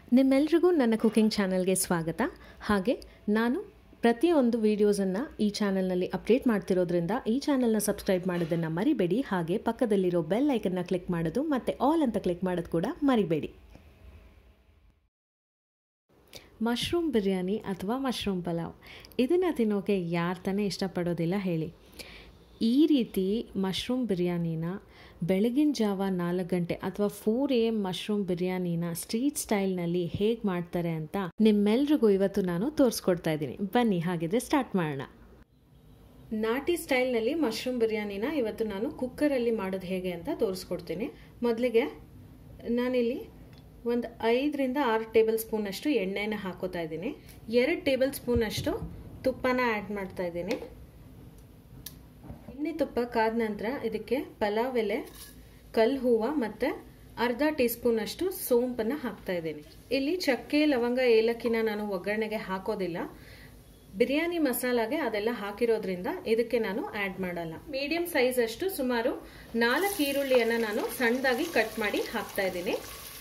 ನಿಮ್ಮೆಲ್ರಿಗೂ ನನ್ನ ಕುಕಿಂಗ್ ಚಾನಲ್ಗೆ ಸ್ವಾಗತ. ಹಾಗೆ ನಾನು ಪ್ರತಿಯೊಂದು ವಿಡಿಯೋಸನ್ನು ಈ ಚಾನಲ್ನಲ್ಲಿ ಅಪ್ಡೇಟ್ ಮಾಡ್ತಿರೋದ್ರಿಂದ ಈ ಚಾನಲ್ನ ಸಬ್ಸ್ಕ್ರೈಬ್ ಮಾಡೋದನ್ನು ಮರಿಬೇಡಿ. ಹಾಗೆ ಪಕ್ಕದಲ್ಲಿರೋ ಬೆಲ್ ಐಕನ್ನ ಕ್ಲಿಕ್ ಮಾಡೋದು ಮತ್ತು ಆಲ್ ಅಂತ ಕ್ಲಿಕ್ ಮಾಡೋದು ಕೂಡ ಮರಿಬೇಡಿ. ಮಶ್ರೂಮ್ ಬಿರಿಯಾನಿ ಅಥವಾ ಮಶ್ರೂಮ್ ಪಲಾವ್, ಇದನ್ನು ತಿನ್ನೋಕೆ ಯಾರು ತಾನೇ ಇಷ್ಟಪಡೋದಿಲ್ಲ ಹೇಳಿ. ಈ ರೀತಿ ಮಶ್ರೂಮ್ ಬಿರಿಯಾನಿನ ಬೆಳಗಿನ ಜಾವ 4 ಗಂಟೆ ಅಥವಾ 4 AM ಮಶ್ರೂಮ್ ಬಿರಿಯಾನಿನ ಸ್ಟ್ರೀಟ್ ಸ್ಟೈಲ್ನಲ್ಲಿ ಹೇಗೆ ಮಾಡ್ತಾರೆ ಅಂತ ನಿಮ್ಮೆಲ್ರಿಗೂ ಇವತ್ತು ನಾನು ತೋರಿಸ್ಕೊಡ್ತಾ ಇದ್ದೀನಿ. ಬನ್ನಿ ಹಾಗಿದ್ರೆ ಸ್ಟಾರ್ಟ್ ಮಾಡೋಣ. ನಾಟಿ ಸ್ಟೈಲ್ನಲ್ಲಿ ಮಶ್ರೂಮ್ ಬಿರಿಯಾನಿನ ಇವತ್ತು ನಾನು ಕುಕ್ಕರಲ್ಲಿ ಮಾಡೋದು ಹೇಗೆ ಅಂತ ತೋರಿಸ್ಕೊಡ್ತೀನಿ. ಮೊದಲಿಗೆ ನಾನಿಲ್ಲಿ ಒಂದು 5 ರಿಂದ 6 ಟೇಬಲ್ ಸ್ಪೂನ್ ಅಷ್ಟು ಎಣ್ಣೆನ ಹಾಕೋತಾ ಇದ್ದೀನಿ. 2 ಟೇಬಲ್ ಸ್ಪೂನ್ ಅಷ್ಟು ತುಪ್ಪನ ಆ್ಯಡ್ ಮಾಡ್ತಾ ಇದ್ದೀನಿ. ಎಣ್ಣೆ ತುಪ್ಪ ಕಾದ ನಂತರ ಇದಕ್ಕೆ ಪಲಾವ್ ಎಲೆ, ಕಲ್ಲು ಹೂವು ಮತ್ತು ಅರ್ಧ ಟೀ ಸ್ಪೂನ್ ಅಷ್ಟು ಸೋಂಪನ್ನು ಹಾಕ್ತಾ ಇದ್ದೀನಿ. ಇಲ್ಲಿ ಚಕ್ಕೆ, ಲವಂಗ, ಏಲಕ್ಕಿನ ನಾನು ಒಗ್ಗರಣೆಗೆ ಹಾಕೋದಿಲ್ಲ. ಬಿರಿಯಾನಿ ಮಸಾಲಾಗೆ ಅದೆಲ್ಲ ಹಾಕಿರೋದ್ರಿಂದ ಇದಕ್ಕೆ ನಾನು ಆ್ಯಡ್ ಮಾಡಲ್ಲ. ಮೀಡಿಯಂ ಸೈಜ್ ಅಷ್ಟು ಸುಮಾರು 4 ಈರುಳ್ಳಿಯನ್ನು ನಾನು ಸಣ್ಣದಾಗಿ ಕಟ್ ಮಾಡಿ ಹಾಕ್ತಾ ಇದ್ದೀನಿ.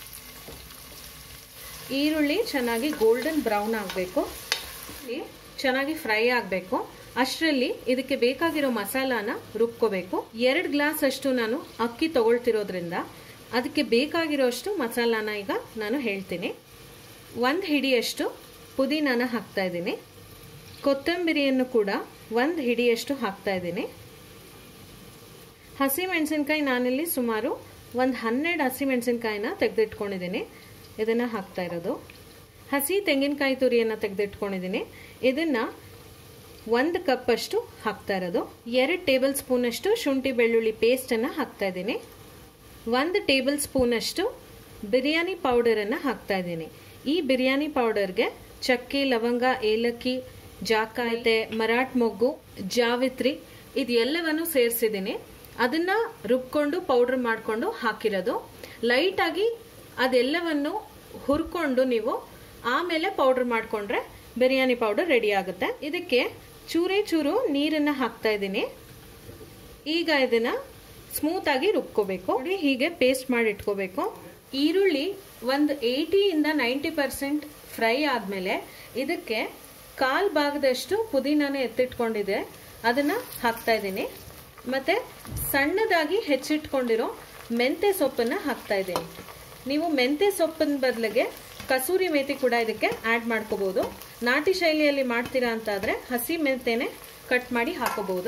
ಈರುಳ್ಳಿ ಚೆನ್ನಾಗಿ ಗೋಲ್ಡನ್ ಬ್ರೌನ್ ಆಗಬೇಕು, ಚೆನ್ನಾಗಿ ಫ್ರೈ ಆಗಬೇಕು. ಅಷ್ಟರಲ್ಲಿ ಇದಕ್ಕೆ ಬೇಕಾಗಿರೋ ಮಸಾಲಾನ ರುಬ್ಕೋಬೇಕು. 2 ಗ್ಲಾಸ್ ಅಷ್ಟು ನಾನು ಅಕ್ಕಿ ತಗೊಳ್ತಿರೋದ್ರಿಂದ ಅದಕ್ಕೆ ಬೇಕಾಗಿರೋ ಅಷ್ಟು ಮಸಾಲಾನ ಈಗ ನಾನು ಹೇಳ್ತೀನಿ. 1 ಹಿಡಿಯಷ್ಟು ಪುದೀನಾನ ಹಾಕ್ತಾ ಇದ್ದೀನಿ. ಕೊತ್ತಂಬರಿಯನ್ನು ಕೂಡ 1 ಹಿಡಿಯಷ್ಟು ಹಾಕ್ತಾ ಇದ್ದೀನಿ. ಹಸಿಮೆಣಸಿನ್ಕಾಯಿ ನಾನಿಲ್ಲಿ ಸುಮಾರು ಒಂದು 12 ಹಸಿಮೆಣಸಿನ್ಕಾಯಿನ ತೆಗೆದಿಟ್ಕೊಂಡಿದ್ದೀನಿ. ಇದನ್ನು ಹಾಕ್ತಾ ಇರೋದು. ಹಸಿ ತೆಂಗಿನಕಾಯಿ ತುರಿಯನ್ನು ತೆಗೆದಿಟ್ಕೊಂಡಿದ್ದೀನಿ. ಇದನ್ನು 1 ಕಪ್ ಅಷ್ಟು ಹಾಕ್ತಾ ಇರೋದು. 2 ಟೇಬಲ್ ಸ್ಪೂನ್ ಅಷ್ಟು ಶುಂಠಿ ಬೆಳ್ಳುಳ್ಳಿ ಪೇಸ್ಟನ್ನು ಹಾಕ್ತಾ ಇದ್ದೀನಿ. 1 ಟೇಬಲ್ ಸ್ಪೂನ್ ಅಷ್ಟು ಬಿರಿಯಾನಿ ಪೌಡರನ್ನು ಹಾಕ್ತಾ ಇದ್ದೀನಿ. ಈ ಬಿರಿಯಾನಿ ಪೌಡರ್ಗೆ ಚಕ್ಕೆ, ಲವಂಗ, ಏಲಕ್ಕಿ, ಜಾಕಾಯ್ತೆ, ಮರಾಠ ಮೊಗ್ಗು, ಜಾವಿತ್ರಿ ಇದೆಲ್ಲವನ್ನು ಸೇರಿಸಿದ್ದೀನಿ. ಅದನ್ನ ರುಬ್ಕೊಂಡು ಪೌಡರ್ ಮಾಡಿಕೊಂಡು ಹಾಕಿರೋದು. ಲೈಟಾಗಿ ಅದೆಲ್ಲವನ್ನು ಹುರ್ಕೊಂಡು ನೀವು ಆಮೇಲೆ ಪೌಡರ್ ಮಾಡಿಕೊಂಡ್ರೆ ಬಿರಿಯಾನಿ ಪೌಡರ್ ರೆಡಿ ಆಗುತ್ತೆ. ಇದಕ್ಕೆ ಚೂರೇ ಚೂರು ನೀರನ್ನು ಹಾಕ್ತಾ ಇದ್ದೀನಿ. ಈಗ ಇದನ್ನ ಸ್ಮೂತ್ ಆಗಿ ರುಬ್ಕೋಬೇಕು. ಹೀಗೆ ಪೇಸ್ಟ್ ಮಾಡಿ ಇಟ್ಕೋಬೇಕು. ಈರುಳ್ಳಿ ಒಂದು 80 ಇಂದ 90% ಫ್ರೈ ಆದ್ಮೇಲೆ ಇದಕ್ಕೆ 1/4 ಭಾಗದಷ್ಟು ಪುದೀನಾನ ಎತ್ತಿಟ್ಕೊಂಡಿದೆ, ಅದನ್ನ ಹಾಕ್ತಾ ಇದ್ದೀನಿ. ಮತ್ತೆ ಸಣ್ಣದಾಗಿ ಹೆಚ್ಚಿಟ್ಕೊಂಡಿರೋ ಮೆಂತೆ ಸೊಪ್ಪನ್ನ ಹಾಕ್ತಾ ಇದ್ದೀನಿ. ನೀವು ಮೆಂತೆ ಸೊಪ್ಪಿನ ಬದಲಿಗೆ ಕಸೂರಿ ಮೇಥಿ ಕೂಡ ಇದಕ್ಕೆ ಆ್ಯಡ್ ಮಾಡ್ಕೋಬಹುದು. ನಾಟಿ ಶೈಲಿಯಲ್ಲಿ ಮಾಡ್ತೀರಾ ಅಂತಾದ್ರೆ ಹಸಿ ಮೆಂತೆನೆ ಕಟ್ ಮಾಡಿ ಹಾಕೋಬಹುದು.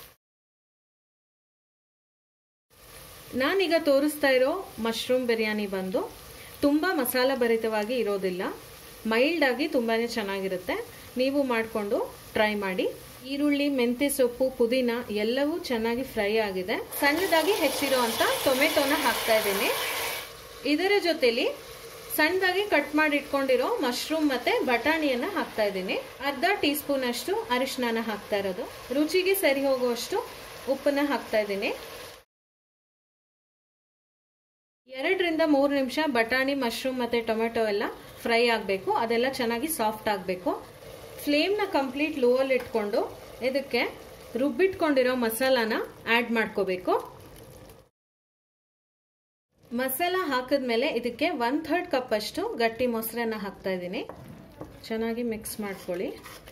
ನಾನೀಗ ತೋರಿಸ್ತಾ ಇರೋ ಮಶ್ರೂಮ್ ಬಿರಿಯಾನಿ ಬಂದು ತುಂಬಾ ಮಸಾಲ ಭರಿತವಾಗಿ ಇರೋದಿಲ್ಲ, ಮೈಲ್ಡ್ ಆಗಿ ತುಂಬಾನೇ ಚೆನ್ನಾಗಿರುತ್ತೆ. ನೀವು ಮಾಡಿಕೊಂಡು ಟ್ರೈ ಮಾಡಿ. ಈರುಳ್ಳಿ, ಮೆಂತೆ ಸೊಪ್ಪು, ಪುದೀನ ಎಲ್ಲವೂ ಚೆನ್ನಾಗಿ ಫ್ರೈ ಆಗಿದೆ. ಸಣ್ಣದಾಗಿ ಹೆಚ್ಚಿರೋ ಅಂತ ಟೊಮೆಟೊನ ಹಾಕ್ತಾ ಇದ್ದೀನಿ. ಇದರ ಜೊತೆಲಿ ಸಣ್ಣದಾಗಿ ಕಟ್ ಮಾಡಿ ಇಟ್ಕೊಂಡಿರೋ ಮಶ್ರೂಮ್ ಮತ್ತೆ ಬಟಾಣಿಯನ್ನ ಹಾಕ್ತಾ ಇದ್ದೀನಿ. ಅರ್ಧ ಟೀ ಸ್ಪೂನ್ ಅಷ್ಟು ಅರಿಶಿನ ಹಾಕ್ತಾ ಇರೋದು. ರುಚಿಗೆ ಸರಿ ಹೋಗುವಷ್ಟು ಉಪ್ಪನ್ನ ಹಾಕ್ತಾ ಇದ್ದೀನಿ. 2 ರಿಂದ 3 ನಿಮಿಷ ಬಟಾಣಿ, ಮಶ್ರೂಮ್ ಮತ್ತೆ ಟೊಮೆಟೊ ಎಲ್ಲ ಫ್ರೈ ಆಗಬೇಕು. ಅದೆಲ್ಲ ಚೆನ್ನಾಗಿ ಸಾಫ್ಟ್ ಆಗಬೇಕು. ಫ್ಲೇಮ್ನ ಕಂಪ್ಲೀಟ್ ಲೋ ಅಲ್ಲಿ ಇಟ್ಕೊಂಡು ಇದಕ್ಕೆ ರುಬ್ಬಿಟ್ಕೊಂಡಿರೋ ಮಸಾಲಾನ ಆ್ಯಡ್ ಮಾಡ್ಕೋಬೇಕು. ಮಸಾಲ ಹಾಕಿದ್ಮೇಲೆ ಇದಕ್ಕೆ 1/3 ಕಪ್ ಅಷ್ಟು ಗಟ್ಟಿ ಮೊಸರನ್ನ ಹಾಕ್ತಾ ಇದ್ದೀನಿ. ಚೆನ್ನಾಗಿ ಮಿಕ್ಸ್ ಮಾಡ್ಕೊಳ್ಳಿ.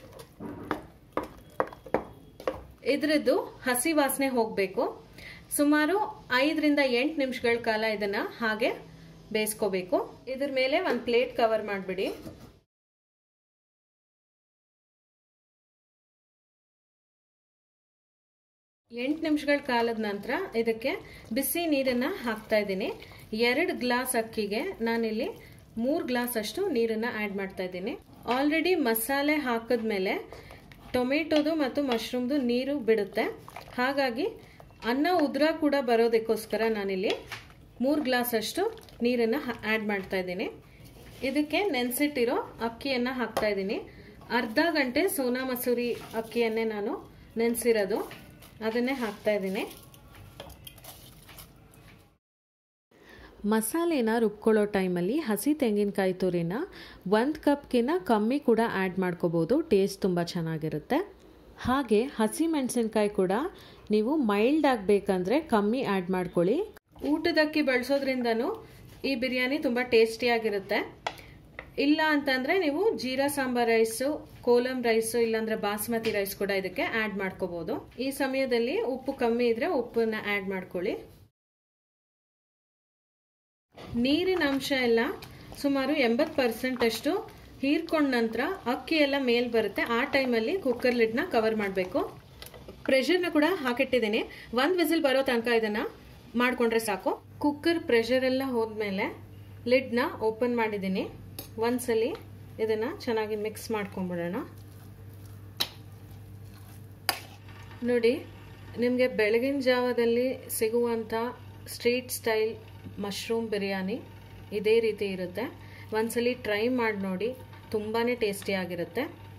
ಇದ್ರದ್ದು ಹಸಿ ವಾಸನೆ ಹೋಗಬೇಕು. ಸುಮಾರು 5 ರಿಂದ 8 ನಿಮಿಷಗಳ ಕಾಲ ಇದನ್ನ ಹಾಗೆ ಬೇಯಿಸ್ಕೋಬೇಕು. ಇದ್ರ ಮೇಲೆ ಒಂದು ಪ್ಲೇಟ್ ಕವರ್ ಮಾಡಿಬಿಡಿ. ಎಂಟು ನಿಮಿಷಗಳ ಕಾಲದ ನಂತರ ಇದಕ್ಕೆ ಬಿಸಿ ನೀರನ್ನ ಹಾಕ್ತಾ ಇದ್ದೀನಿ. 2 ಗ್ಲಾಸ್ ಅಕ್ಕಿಗೆ ನಾನಿಲ್ಲಿ 3 ಗ್ಲಾಸ್ ಅಷ್ಟು ನೀರನ್ನ ಆ್ಯಡ್ ಮಾಡ್ತಾ ಇದ್ದೀನಿ. ಆಲ್ರೆಡಿ ಮಸಾಲೆ ಹಾಕಿದ್ಮೇಲೆ ಟೊಮೆಟೊದು ಮತ್ತು ಮಶ್ರೂಮ್ದು ನೀರು ಬಿಡುತ್ತೆ. ಹಾಗಾಗಿ ಅನ್ನ ಉದ್ರ ಕೂಡ ಬರೋದಕ್ಕೋಸ್ಕರ ನಾನಿಲ್ಲಿ 3 ಗ್ಲಾಸ್ ಅಷ್ಟು ನೀರನ್ನ ಆ್ಯಡ್ ಮಾಡ್ತಾ ಇದ್ದೀನಿ. ಇದಕ್ಕೆ ನೆನೆಸಿಟ್ಟಿರೋ ಅಕ್ಕಿಯನ್ನ ಹಾಕ್ತಾ ಇದ್ದೀನಿ. ಅರ್ಧ ಗಂಟೆ ಸೋನಾ ಮಸೂರಿ ಅಕ್ಕಿಯನ್ನೇ ನಾನು ನೆನೆಸಿರೋದು, ಅದನ್ನೇ ಹಾಕ್ತಾ ಇದ್ದೀನಿ. ಮಸಾಲೆನ ರುಬ್ಕೊಳ್ಳೋ ಟೈಮಲ್ಲಿ ಹಸಿ ತೆಂಗಿನಕಾಯಿ ತುರಿನ 1 ಕಪ್ಗಿಂತ ಕಮ್ಮಿ ಕೂಡ ಆ್ಯಡ್ ಮಾಡ್ಕೋಬೋದು. ಟೇಸ್ಟ್ ತುಂಬ ಚೆನ್ನಾಗಿರುತ್ತೆ. ಹಾಗೆ ಹಸಿ ಮೆಣಸಿನ್ಕಾಯಿ ಕೂಡ ನೀವು ಮೈಲ್ಡ್ ಆಗಬೇಕಂದ್ರೆ ಕಮ್ಮಿ ಆ್ಯಡ್ ಮಾಡ್ಕೊಳ್ಳಿ. ಊಟದಕ್ಕಿ ಬಳಸೋದ್ರಿಂದನೂ ಈ ಬಿರಿಯಾನಿ ತುಂಬ ಟೇಸ್ಟಿಯಾಗಿರುತ್ತೆ. ಇಲ್ಲ ಅಂತಂದರೆ ನೀವು ಜೀರಾ ಸಾಂಬಾರ್ ರೈಸು, ಕೋಲಂ ರೈಸು, ಇಲ್ಲಾಂದರೆ ಬಾಸ್ಮತಿ ರೈಸ್ ಕೂಡ ಇದಕ್ಕೆ ಆ್ಯಡ್ ಮಾಡ್ಕೋಬೋದು. ಈ ಸಮಯದಲ್ಲಿ ಉಪ್ಪು ಕಮ್ಮಿ ಇದ್ದರೆ ಉಪ್ಪನ್ನ ಆ್ಯಡ್ ಮಾಡ್ಕೊಳ್ಳಿ. ನೀರಿನ ಅಂಶ ಎಲ್ಲ ಸುಮಾರು 80% ಅಷ್ಟು ಹೀರ್ಕೊಂಡ ನಂತರ ಅಕ್ಕಿ ಎಲ್ಲ ಮೇಲ್ ಬರುತ್ತೆ. ಆ ಟೈಮಲ್ಲಿ ಕುಕ್ಕರ್ ಲಿಡ್ನ ಕವರ್ ಮಾಡಬೇಕು. ಪ್ರೆಷರ್ನ ಕೂಡ ಹಾಕಿಟ್ಟಿದ್ದೀನಿ. 1 ವಿಸಿಲ್ ಬರೋ ತನಕ ಇದನ್ನು ಮಾಡಿಕೊಂಡ್ರೆ ಸಾಕು. ಕುಕ್ಕರ್ ಪ್ರೆಷರ್ ಎಲ್ಲ ಹೋದ್ಮೇಲೆ ಲಿಡ್ನ ಓಪನ್ ಮಾಡಿದ್ದೀನಿ. ಒಂದ್ಸಲಿ ಇದನ್ನು ಚೆನ್ನಾಗಿ ಮಿಕ್ಸ್ ಮಾಡ್ಕೊಂಬಿಡೋಣ. ನೋಡಿ, ನಿಮಗೆ ಬೆಳಗಿನ ಜಾವದಲ್ಲಿ ಸಿಗುವಂಥ ಸ್ಟ್ರೀಟ್ ಸ್ಟೈಲ್ ಮಶ್ರೂಮ್ ಬಿರಿಯಾನಿ ಇದೇ ರೀತಿ ಇರುತ್ತೆ. ಒಂದ್ಸಲಿ ಟ್ರೈ ಮಾಡಿ ನೋಡಿ, ತುಂಬಾ ಟೇಸ್ಟಿಯಾಗಿರುತ್ತೆ.